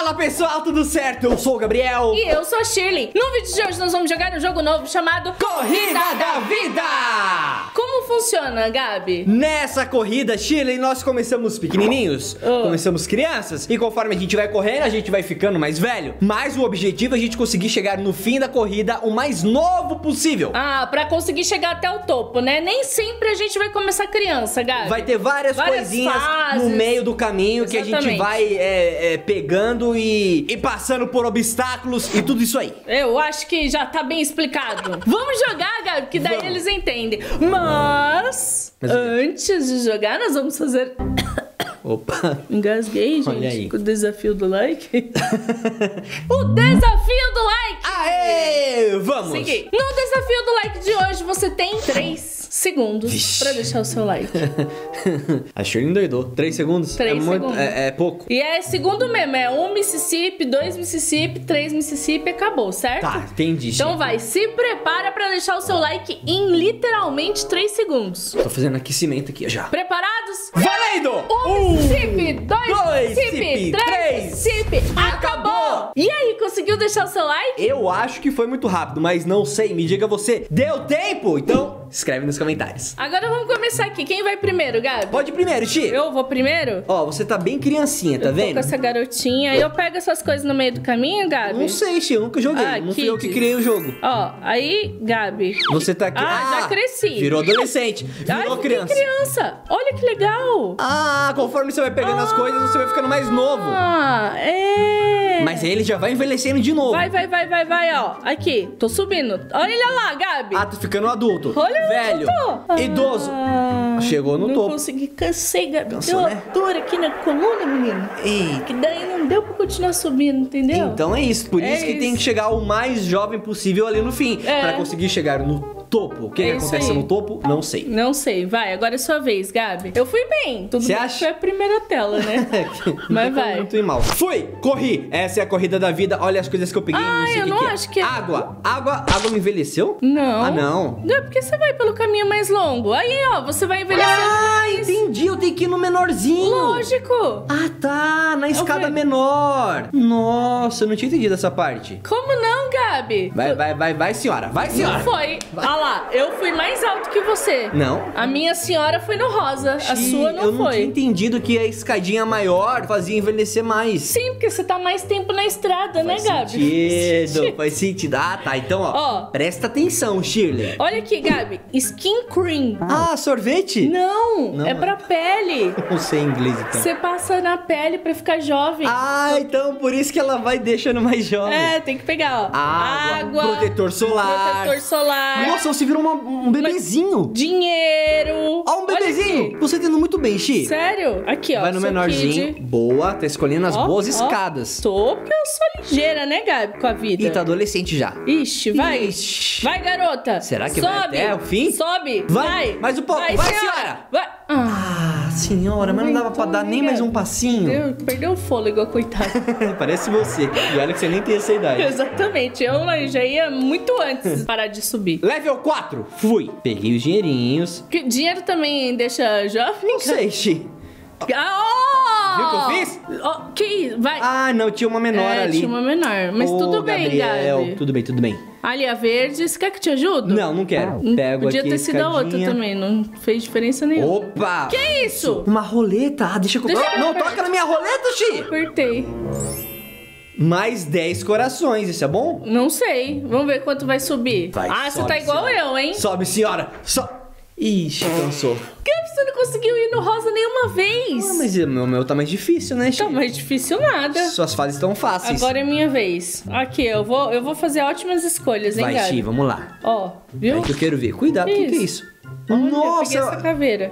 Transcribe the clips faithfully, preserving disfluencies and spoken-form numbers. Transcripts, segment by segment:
Fala pessoal, tudo certo? Eu sou o Gabriel. E eu sou a Shirley. No vídeo de hoje nós vamos jogar um jogo novo chamado Corrida da Vida! Como funciona, Gabi? Nessa corrida, Shirley, nós começamos pequenininhos, Oh. começamos crianças, e conforme a gente vai correndo, a gente vai ficando mais velho. Mas o objetivo é a gente conseguir chegar no fim da corrida o mais novo possível. Ah, pra conseguir chegar até o topo, né? Nem sempre a gente vai começar criança, Gabi. Vai ter várias, Várias coisinhas fases. no meio do caminho que a gente Exatamente. vai é, é, pegando e, e passando por obstáculos e tudo isso aí. Eu acho que já tá bem explicado. Vamos jogar, Gabi, que daí Vamos. eles entendem. Mas, Mas o quê? antes de jogar, nós vamos fazer... Opa. Engasguei, gente, Olha aí. com o desafio do like. O desafio do like! Aê! Vamos! Segui. No desafio do like de hoje, você tem três segundos Vixe. pra deixar o seu like. A Shirley endoidou. Três segundos? Três é muito, segundos. É, é pouco. E é segundo mesmo, é um Mississippi, dois Mississippi, três Mississippi, acabou, certo? Tá, entendi. Então Shirley. vai, se prepara pra deixar o seu like em literalmente três segundos. Tô fazendo aquecimento aqui já. Preparados? Valendo! Um Mississippi, dois, dois Mississippi, Mississippi, três três. Mississippi, acabou! Acabou! E aí, conseguiu deixar o seu like? Eu acho que foi muito rápido, mas não sei. Me diga você. Deu tempo? Então, escreve nos comentários. Agora vamos começar aqui. Quem vai primeiro, Gabi? Pode ir primeiro, Chi. Eu vou primeiro? Ó, você tá bem criancinha, tá Eu tô vendo? com essa garotinha. Eu pego essas coisas no meio do caminho, Gabi? Não sei, Chi, eu nunca joguei. Ah, não fui eu que kids. criei o jogo. Ó, aí, Gabi. Você tá aqui. Ah, já cresci. Virou adolescente. Ai, Virou fiquei criança. criança. Olha que legal. Ah, conforme você vai pegando as coisas, você vai ficando mais novo. Ah, é. Mas aí ele já vai envelhecendo de novo. Vai, vai, vai, vai, vai, ó. Aqui, tô subindo. Olha lá, Gabi. Ah, tá ficando adulto. Olha Velho. onde eu tô. Idoso. Ah, Chegou no não topo. consegui, cansei, Gabi. Cansou, Deu né? uma dor aqui na coluna, menino. Ei. Que daí não deu pra continuar subindo, entendeu? Então é isso. Por É isso que tem isso. que chegar o mais jovem possível ali no fim. É. Pra conseguir chegar no topo. O que, É que isso acontece aí. no topo? Não sei. Não sei, vai, agora é sua vez, Gabi. Eu fui bem, tudo Cê bem que acha? foi a primeira tela, né? Mas Não vai. muito ir mal. Fui! Corri! Essa é a corrida da vida. Olha as coisas que eu peguei. Ah, sei o eu que não que é. acho que é- Água! Água! Água me envelheceu? Não. Ah, não. Não é porque você vai pelo caminho mais longo. Aí, ó, você vai envelhecendo Ah, mais. entendi. Eu tenho que ir no menorzinho. Lógico. Ah, tá. Na escada vi. menor. Nossa, eu não tinha entendido essa parte. Como não, Gabi? Vai, vai, vai, vai, senhora. Vai, Não senhora. foi. Olha lá, eu fui mais alto que você. Não. A minha senhora foi no rosa, a Ih, sua não eu não foi. tinha entendido que a escadinha maior fazia envelhecer mais. Sim, porque você tá mais tempo na estrada, né, Faz Gabi? sentido, faz sentido. Ah, tá. Então, ó, Ó. presta atenção, Shirley. Olha aqui, Gabi. Skin cream. Ah, sorvete? Não, Não, é é. pra pele. Não sei inglês, então. Você passa na pele pra ficar jovem. Ah, então por isso que ela vai deixando mais jovem. É, tem que pegar, ó. Água, protetor solar. Protetor solar. Nossa, você virou uma- um bebezinho. Dinheiro. Ó, um Olha bebezinho. aqui. Você tá indo muito bem, Xi. Sério? Aqui, ó. Vai no sou menorzinho. kid. Boa, tá escolhendo as Ó, boas ó. escadas. Tô, porque eu sou ligeira, né, Gabi, com a vida. E tá adolescente já. Ixi, vai. Ixi. Vai, garota. Será que Sobe. vai até o fim? Sobe. Vai. Vai. Mais um pouco. Vai, senhora. Vai. Ah, Ah, senhora, mas não dava pra dar nem mais um passinho. Deus, perdeu o fôlego, coitado. Parece você. E olha que você nem tem essa idade. Exatamente. Eu já ia muito antes parar de subir. Level quatro. Fui. Peguei os dinheirinhos. Que dinheiro também deixa jovem? Não sei, Xi. Ah, ó! Viu o que eu fiz? Ó, que isso? Vai. Ah, não, tinha uma menor é, ali. tinha uma menor. Mas Ô, tudo bem, Gabriel, Gabi. Tudo bem, tudo bem. Ali, a verde. Você quer que eu te ajude? Não, não quero. Hum, Pego Podia aqui a ter sido a outra escadinha. também. Não fez diferença nenhuma. Opa! Que isso? Uma roleta. Ah, deixa eu... Deixa Oh, eu não, ver. toca na minha roleta, Xi! Apertei. Mais dez corações, isso é bom? Não sei. Vamos ver quanto vai subir. Vai, ah, você sobe, tá igual senhora. eu, hein? Sobe, senhora! So... Ixi, cansou. Que você não conseguiu ir no rosa nenhuma vez? Ah, mas o meu, meu tá mais difícil, né, Xi? Tá mais difícil nada. Suas fases estão fáceis. Agora é minha vez. Aqui, eu vou, eu vou fazer ótimas escolhas, hein, Vai, Gabi? Xi, vamos lá. Ó, viu? É que eu quero ver. Cuidado, o que, que é isso? Olha, eu Nossa! peguei essa caveira.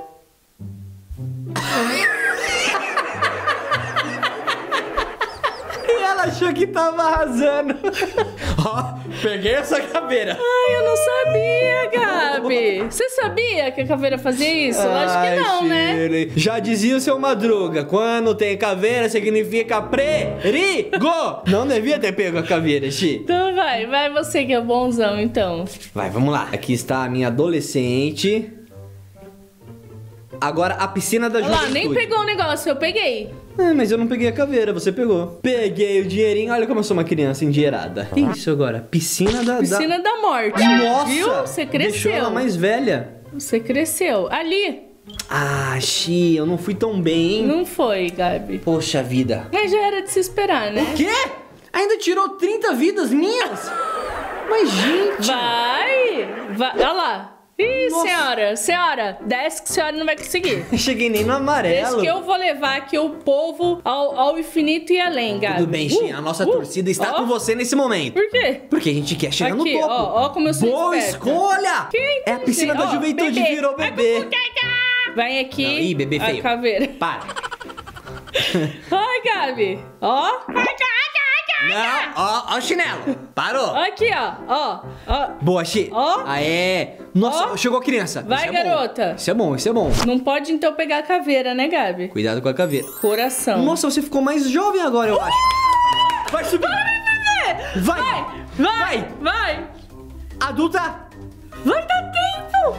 E ela achou que tava arrasando. Ó, peguei essa caveira. Ai, eu não sabia, Gabi. Você sabia que a caveira fazia isso? Acho que Ai, não, né? Shirley. Já dizia o seu Madruga, quando tem caveira significa perigo. Não devia ter pego a caveira, Xi. Então vai, vai você que é bonzão, então. Vai, vamos lá. Aqui está a minha adolescente. Agora a piscina da Olha lá, juventude. nem pegou o negócio, eu peguei. É, mas eu não peguei a caveira, você pegou. Peguei o dinheirinho, olha como eu sou uma criança endinheirada. Que isso agora? Piscina da... Piscina da, da morte. Nossa! Viu? Você cresceu. Deixou ela mais velha. Você cresceu. Ali. Ah, Xi, eu não fui tão bem, hein? Não foi, Gabi. Poxa vida. Mas já era de se esperar, né? O quê? Ainda tirou trinta vidas minhas? Mas, gente... Vai! Vai! Olha lá! Ih, Nossa. senhora! Senhora! Desce que a senhora não vai conseguir. Não cheguei nem no amarelo. Desde que eu vou levar aqui o povo ao, ao infinito e além, Gabi. Tudo bem, Xi, a nossa uh, torcida está ó. com você nesse momento. Por quê? Porque a gente quer chegar Aqui, no topo. ó, ó como eu sou Boa esperta. escolha! Quem É a piscina da Ó, juventude, bebê. virou bebê. Vem aqui. Não, ih, bebê a feio. caveira. Para. Ai, Gabi. Ó. Não, ó, ó o chinelo. Parou. Aqui, ó. Ó. Ó. Boa, Xi. Ó. Aê. Nossa, Ó. chegou a criança. Vai, Isso é bom. garota. Isso é bom, isso é bom. Não pode então pegar a caveira, né, Gabi? Cuidado com a caveira. Coração. Nossa, você ficou mais jovem agora, eu acho. Vai subir. Vai. Vai. Vai. Vai. Adulta. Vai dar tempo.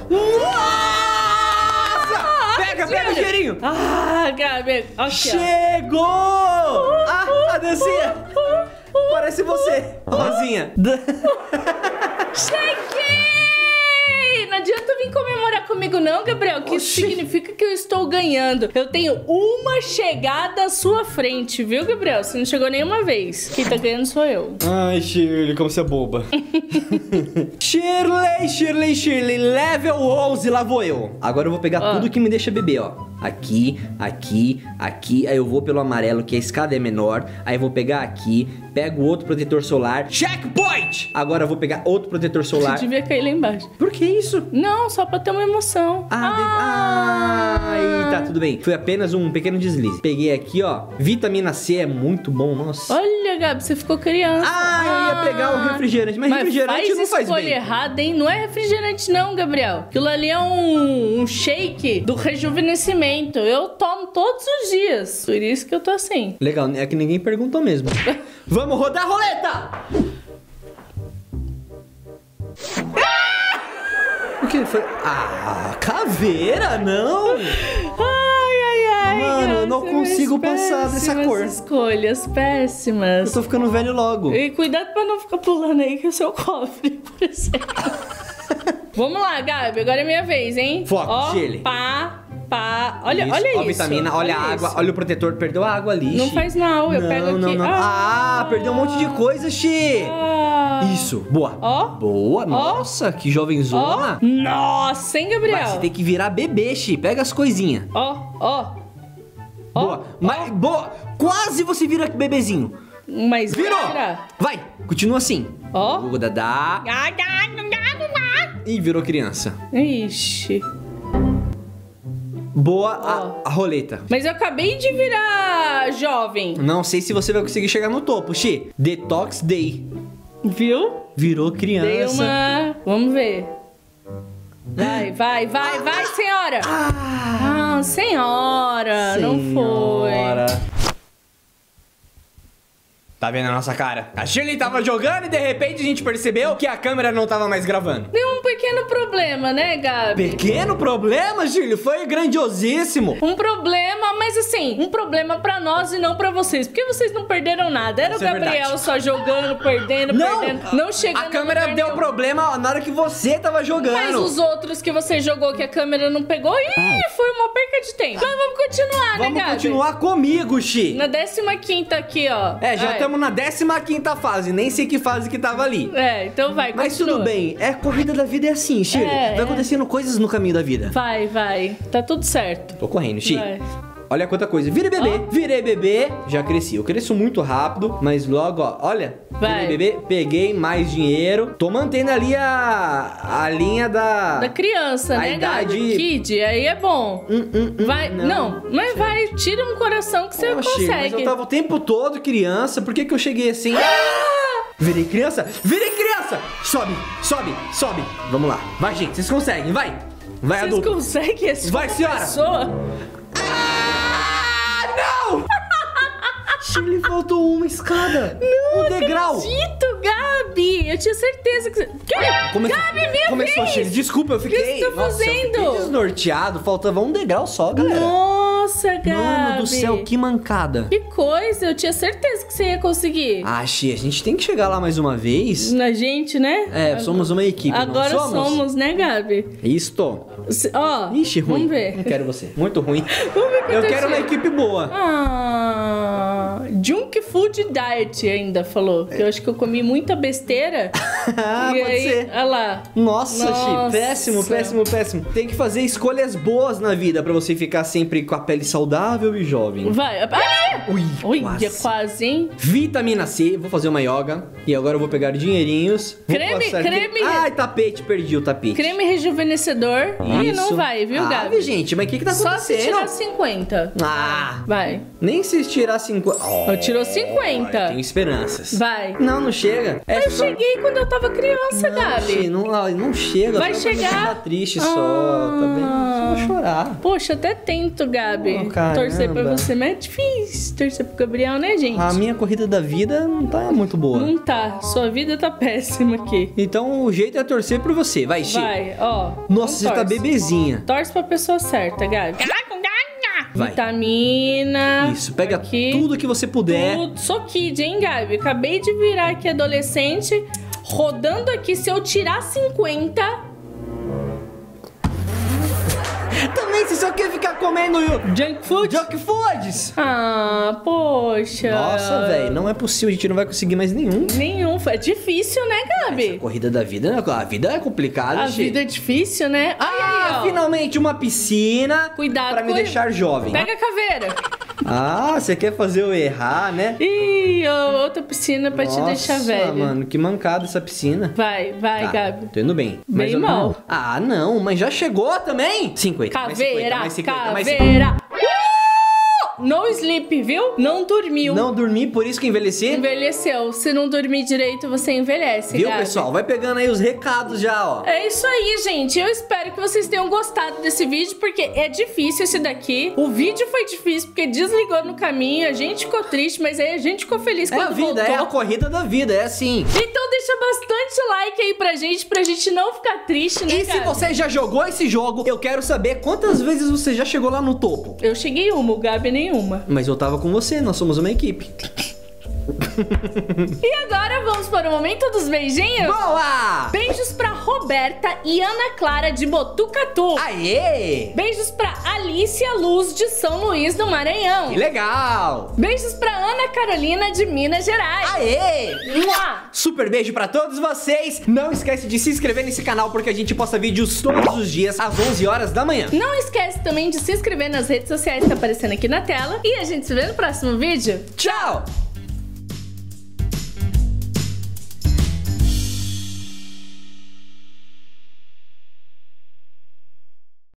Nossa. Pega, pega o dinheirinho. Ah, Gabi. Aqui, ó. Chegou. Ah, a dancinha. Parece você, Rosinha. Cheguei! Não adianta vir comemorar comigo não, Gabriel, que isso Oxi. significa que eu estou ganhando. Eu tenho uma chegada à sua frente, viu, Gabriel? Você não chegou nenhuma vez. Quem tá ganhando sou eu. Ai, Shirley, como você é boba. Shirley, Shirley, Shirley, level onze, lá vou eu. Agora eu vou pegar Ó. tudo que me deixa beber, ó. Aqui, aqui, aqui. Aí eu vou pelo amarelo, que a escada é menor. Aí eu vou pegar aqui, pego outro protetor solar. Checkpoint! Agora eu vou pegar outro protetor solar. Você devia cair lá embaixo. Por que isso? Não, só pra ter uma emoção. Ah, de- ah, aí tá, tudo bem. Foi apenas um pequeno deslize. Peguei aqui, ó. Vitamina C é muito bom, nossa. Olha, Gabi, você ficou criança. Ah, eu ia pegar o refrigerante, mas, refrigerante faz não faz escolha bem. errada, hein? Não é refrigerante não, Gabriel. Aquilo ali é um, um shake do rejuvenescimento. Eu tomo todos os dias. Por isso que eu tô assim. Legal, é que ninguém perguntou mesmo. Vamos rodar a roleta! O que foi? Ah, caveira, não! Ai, ai, ai. Mano, eu não péssimas, consigo passar dessa péssimas cor. escolhas Eu péssimas. tô ficando velho logo. E cuidado pra não ficar pulando aí que é o seu cofre, por exemplo. Vamos lá, Gabi. Agora é minha vez, hein? Foco, ó, Shirley. pá, pá. Olha, Isso, olha ó, isso. a vitamina, olha, a água, isso. olha o protetor. Perdeu a água ali, Não Xi. faz não, eu não, pego não, aqui. Não, Ah, Ah. perdeu um monte de coisa, Xi. Ah. Isso, boa. Ó. Boa, nossa, que jovenzona. Ó. Nossa, hein, Gabriel? Vai, você tem que virar bebê, Xi. Pega as coisinhas. Ó, ó. Ó, Boa. Mas, boa. Quase você vira bebezinho. Mas vai Virou. virar. Vai, continua assim. Ó. O dadá. E virou criança. Ixi. Boa a, a roleta. Mas eu acabei de virar jovem. Não sei se você vai conseguir chegar no topo, Xi. Detox Day. Viu? Virou criança. Dei uma... Vamos ver. Vai, vai, vai, vai, senhora. Ah, senhora. Não foi. Senhora. Tá vendo a nossa cara? A Shirley tava jogando e de repente a gente percebeu que a câmera não tava mais gravando. Deu um pequeno problema, né, Gabi? Pequeno problema, Shirley? Foi grandiosíssimo. Um problema, mas assim, um problema pra nós e não pra vocês. Porque vocês não perderam nada. Era Isso o é Gabriel verdade. só jogando, perdendo, Não, perdendo. Não chegando. a câmera em lugar deu nenhum. problema na hora que você tava jogando. Mas os outros que você jogou que a câmera não pegou, ih, foi uma perca de tempo. Mas vamos continuar, Vamos né, Gabi? continuar comigo, Xi. Na décima quinta aqui, ó. É, já Vai. estamos na décima quinta fase, nem sei que fase que tava ali. É, então vai, Mas continua. tudo bem, é corrida da vida é assim, Shirley. É, Vai é. acontecendo coisas no caminho da vida. Vai, vai. Tá tudo certo. Tô correndo, Xi. Vai. Olha quanta coisa. Virei bebê, virei bebê, já cresci. Eu cresço muito rápido, mas logo, ó, olha. Vai. Virei bebê, peguei mais dinheiro. Tô mantendo ali a, a linha da... Da criança, A né, idade- Gabi? Kid, aí é bom. Hum, hum, hum, Vai, não, mas vai, tira um coração que você Poxa, mas consegue. eu tava o tempo todo criança, por que que eu cheguei assim? Virei criança? Virei criança! Sobe, sobe, sobe. Vamos lá. Vai, gente, vocês conseguem, vai. Vai, Vocês adulto. conseguem esse Vai, senhora. pessoa? Ah, não! Shirley, faltou uma escada. Não um degrau. acredito, Gabi. Eu tinha certeza que você... Que? Come- Gabi, minha Começou, vez. Shirley. Desculpa, eu fiquei... que você tá Nossa, eu fiquei fazendo? desnorteado. Faltava um degrau só, galera. Nossa, Nossa, Gabi. Mano do céu, que mancada. Que coisa, eu tinha certeza que você ia conseguir. Ah, Xi, a gente tem que chegar lá mais uma vez. Na gente, né? É, somos uma equipe, Agora não somos? somos, né, Gabi? Isto. Se- Ó, Ixi, ruim. vamos ver. Não quero você. Muito ruim. Vamos ver quem Eu tá quero uma cheio. equipe boa. Ah, Junk Food Diet ainda falou. Que eu acho que eu comi muita besteira. Ah, e pode aí, ser. olha lá. Nossa, Nossa. Xi, péssimo, péssimo, péssimo. Tem que fazer escolhas boas na vida pra você ficar sempre com a pele saudável e jovem. Vai. Ah! Ui, Ui, quase. quase, hein? Vitamina C, vou fazer uma yoga. E agora eu vou pegar dinheirinhos. vou Creme, passar- creme. Ai, tapete, perdi o tapete. Creme rejuvenescedor. Ih, não Isso. vai, viu, ah, Gabi? gente, mas o que que tá Só se acontecendo? tirar cinquenta. Ah, Vai. nem se tirar cinquenta. Oh, Tirou cinquenta. Tenho esperanças. Vai. Não, não chega. É Eu só- cheguei quando eu tava criança, Não, Gabi. Xi, não, ah, não chega. Vai só pra chegar. ficar triste só, Ah. tá bem? Só vou chorar. Poxa, até tento, Gabi. Oh, caramba. Torcer pra você, mas é difícil torcer pro Gabriel, né, gente? A minha corrida da vida não tá muito boa. Não tá. Sua vida tá péssima aqui. Então o jeito é torcer por você. Vai, Xi. Vai, ó. Nossa, Então você tá torce. bebezinha. Torce pra pessoa certa, Gabi. Vai. Vitamina. Isso, pega aqui. tudo que você puder. Tudo. Sou kid, hein, Gabi? Acabei de virar aqui adolescente. Rodando aqui, se eu tirar cinquenta... Também, você só quer ficar comendo Junk food? junk foods. Ah, poxa. Nossa, velho, não é possível. A gente não vai conseguir mais nenhum. Nenhum. É difícil, né, Gabi? Corrida da vida, né? A vida é complicada, A Xi. vida é difícil, né? Ai, Ah, ai, ó. finalmente uma piscina. Cuidado pra me com- deixar jovem. Pega a caveira. Ah, você quer fazer eu errar, né? Ih, ó, outra piscina pra te deixar velho. Nossa, mano, que mancada essa piscina. Vai, vai, Tá, Gabi. tô indo bem. Bem eu- mal. Ah, não, mas já chegou também? cinquenta. mais cinquenta, Caveira, mais cinquenta, mais cinquenta. caveira. Uh! No sleep, viu? Não dormiu. Não dormi, por isso que envelheci. Envelheceu. Se não dormir direito, você envelhece, Viu, Gabi? pessoal? Vai pegando aí os recados já, ó. É isso aí, gente. Eu espero que vocês tenham gostado desse vídeo, porque é difícil esse daqui. O vídeo foi difícil, porque desligou no caminho, a gente ficou triste, mas aí a gente ficou feliz É quando a vida, voltou. é a corrida da vida, é assim. Então deixa bastante like aí pra gente, pra gente não ficar triste, né, E se Gabi? você já jogou esse jogo, eu quero saber quantas vezes você já chegou lá no topo. Eu cheguei uma, o Gabi nenhuma. Mas eu tava com você, nós somos uma equipe. E agora vamos para o momento dos beijinhos? Boa! Beijos pra Roberta e Ana Clara de Botucatu. Aê! Beijos pra Alicia Luz de São Luís do Maranhão. Que legal! Beijos pra Ana Carolina de Minas Gerais. Aê! Mua! Super beijo pra todos vocês. Não esquece de se inscrever nesse canal porque a gente posta vídeos todos os dias às onze horas da manhã. Não esquece também de se inscrever nas redes sociais que tá aparecendo aqui na tela. E a gente se vê no próximo vídeo. Tchau!